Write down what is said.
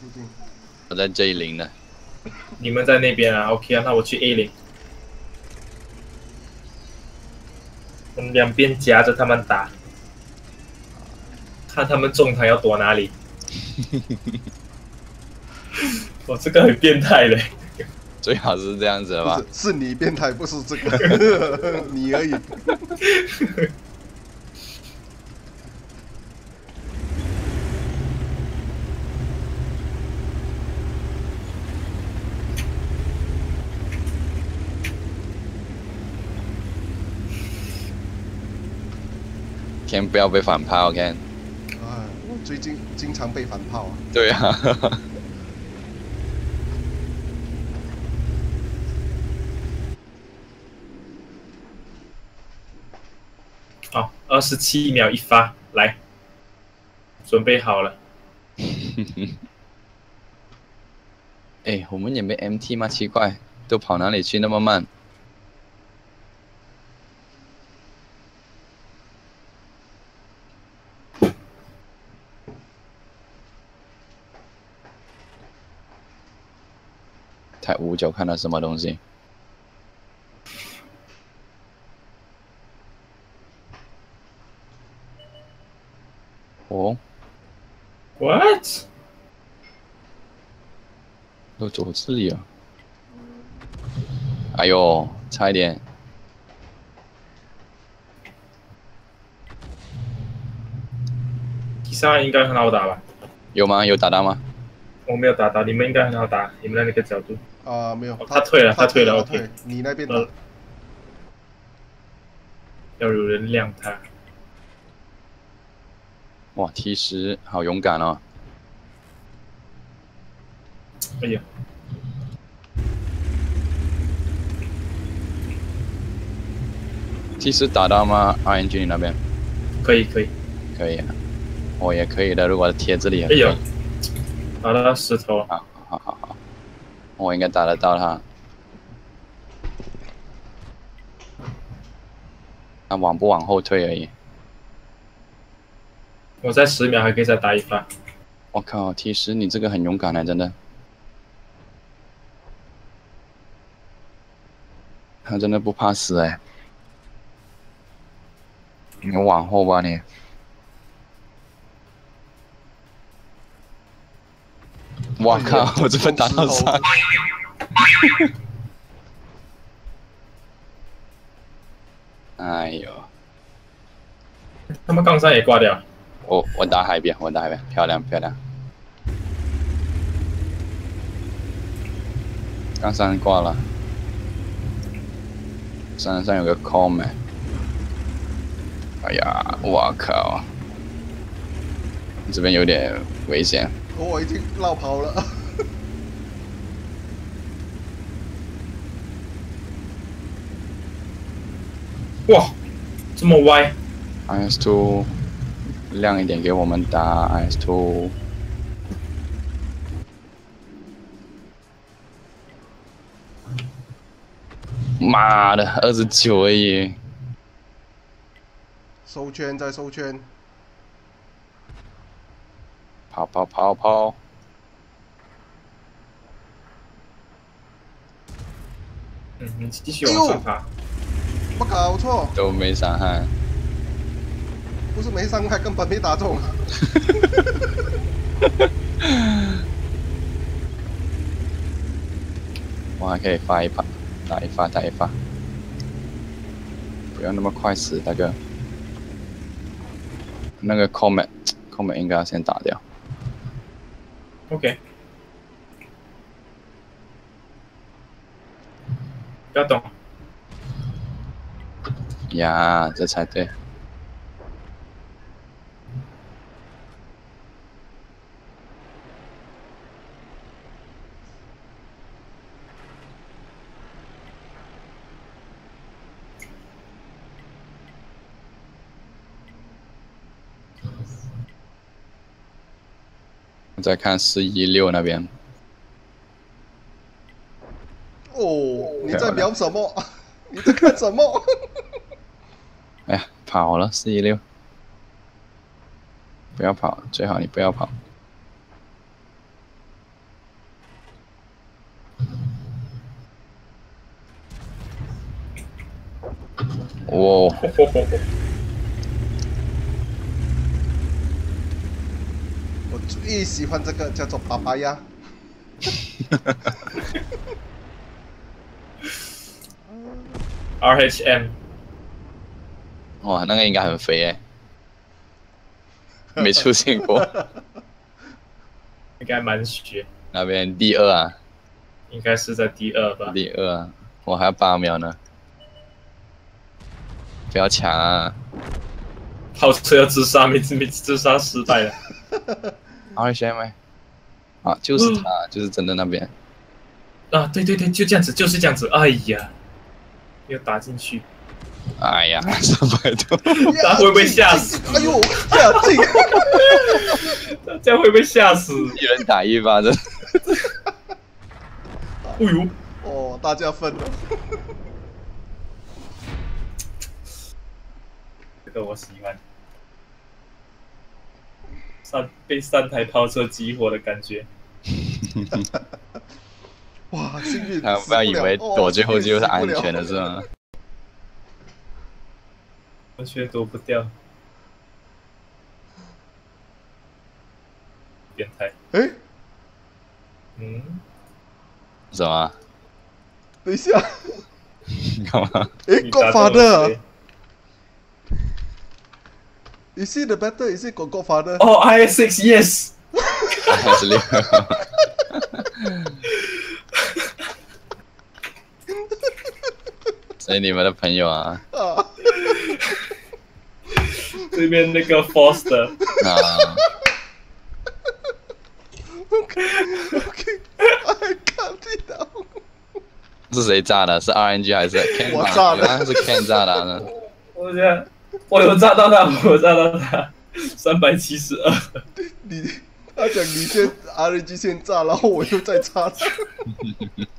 不定。 我在 J0呢。 你们在那边啊 ？OK 啊，那我去 A0。我们两边夹着他们打，看他们中场要躲哪里。我这个很变态嘞。 最好是这样子的吧？ 不是，是你变态，不是这个，你而已。 天不要被反炮 ，Ken。 哎，我最近经常被反炮啊。 对啊。 好，27秒一发，来，准备好了。 哎，我们也没 MT 吗？奇怪，都跑哪里去那么慢？太五角看到什么东西？哦 What？ 都走这里啊！哎呦，差一点。 第三应该很好打吧？ 有吗？有打到吗？ 我没有打到，你们应该很好打，你们的那个角度。 啊，没有， 他退了，他退了他 ，OK。 你那边打。 要有人亮他。 哇，T10好勇敢哦！ 哎呀， T10打到吗？RNG 你那边？ 可以可以。 可以啊，我也可以的。如果贴这里也哎呦，打到石头了。 好，我应该打得到他。他往不往后退而已。 我在10秒还可以再打一发。 我靠，T10你这个很勇敢啊，真的。他真的不怕死哎！你往后吧你。我靠！我这边打到3。哎呦！ 他们杠3也挂掉。 我打海边，漂亮。杠3挂了，山上有个 comment。哎呀，我靠！这边有点危险。 我已经绕跑了。 哇，这么歪 ！IS2 亮一点给我们打 IS2。妈的，29而已。 收圈再收圈。 跑！ 你继续往上爬。 我搞错。 都没伤害。 不是没伤害，根本没打中。 我还可以发一发，打一发。不要那么快死，大哥。那个 comment 应该要先打掉。 OK。不要动。 呀，这才对。我在看416那边。 哦，你在瞄什么？你在看什么？ 哎呀，跑了416，不要跑，最好你不要跑。 哦， 我最喜欢这个叫做巴巴呀。 RHM 哇，那个应该很肥诶，没出现过。 应该蛮血， 那边第2啊， 应该是在第2吧。 第2啊，我还有8秒呢，不要抢啊！ 跑车要自杀，没自杀失败了。 RHM 欸啊，就是他，就是真的那边。 啊，对对对，就这样子，就是这样子。哎呀，没有打进去， 哎呀，300多， 他会不会吓死？ 哎呦，下进！ 这样会不会吓死？ 一人打1发，真的。 哎呦， 哦，大家分了。 这个我喜欢。被3台跑车激活的感觉。 哇，幸运！ 他不要以为躲最后就是安全的，是吗？ 完全躲不掉，变态。 哎， 嗯， 什么？ 等一下， 干嘛？ 哎你打中了 ，Godfather 谁。 Is it the better? Is it Godfather? 哦，IS6 yes。 还是6？所以你们的朋友啊， 啊， 这边那个 Foster。 啊， OK，I can't it down。 是谁炸的？是 RNG 还是 Ken？ 我炸的好像是 Ken 炸的呢。 我觉得我有炸到他，我有炸到他，372。 他讲你先 RNG 先炸，然后我又再炸。